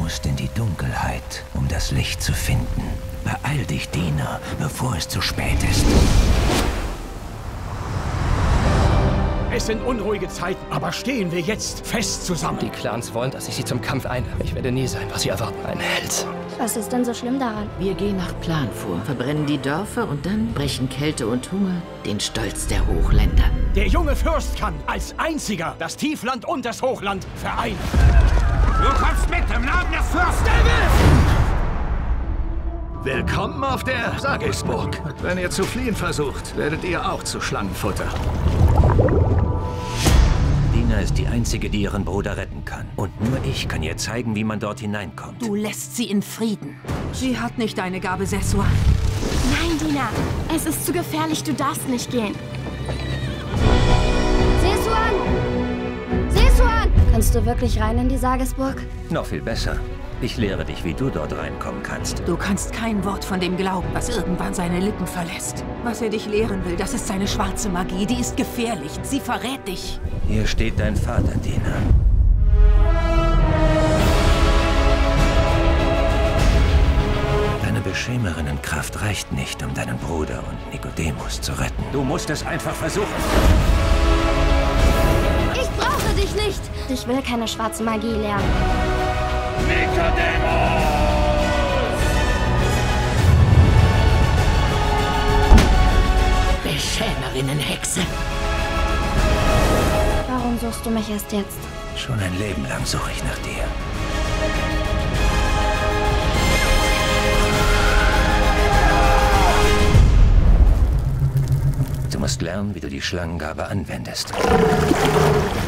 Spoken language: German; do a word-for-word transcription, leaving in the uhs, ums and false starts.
musst in die Dunkelheit, um das Licht zu finden. Beeil dich, Diener, bevor es zu spät ist. Es sind unruhige Zeiten, aber stehen wir jetzt fest zusammen. Die Clans wollen, dass ich sie zum Kampf einlade. Ich werde nie sein, was sie erwarten. Ein Held. Was ist denn so schlimm daran? Wir gehen nach Plan vor, verbrennen die Dörfer und dann brechen Kälte und Hunger den Stolz der Hochländer. Der junge Fürst kann als einziger das Tiefland und das Hochland vereinen. Du kommst mit im Namen des Fürsten! Willkommen auf der Sagisburg. Wenn ihr zu fliehen versucht, werdet ihr auch zu Schlangenfutter. Dina ist die Einzige, die ihren Bruder retten kann. Und nur ich kann ihr zeigen, wie man dort hineinkommt. Du lässt sie in Frieden. Sie hat nicht deine Gabe, Sesuan. Nein, Dina. Es ist zu gefährlich. Du darfst nicht gehen. Sesuan! Sesuan! Kannst du wirklich rein in die Sagisburg? Noch viel besser. Ich lehre dich, wie du dort reinkommen kannst. Du kannst kein Wort von dem glauben, was irgendwann seine Lippen verlässt. Was er dich lehren will, das ist seine schwarze Magie. Die ist gefährlich. Sie verrät dich. Hier steht dein Vater, Dina. Deine Beschämerinnenkraft reicht nicht, um deinen Bruder und Nikodemus zu retten. Du musst es einfach versuchen. Ich brauche dich nicht. Ich will keine schwarze Magie lernen. Nikodemus! Beschämerinnenhexe. Warum suchst du mich erst jetzt? Schon ein Leben lang suche ich nach dir. Du musst lernen, wie du die Schlangengabe anwendest.